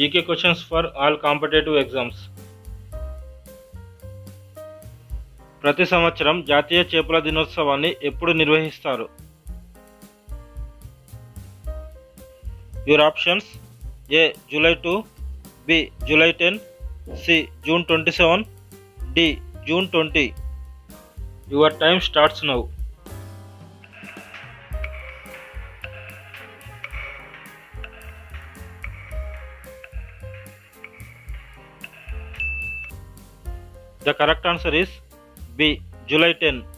GK questions for all competitive exams. ప్రతి సంవత్సరం జాతీయ చేపల దినోత్సవాన్ని ఎప్పుడు నిర్వహిస్తారు? Your options: A July 2, B July 10, C June 27, D June 20. Your time starts now. The correct answer is B. July 10.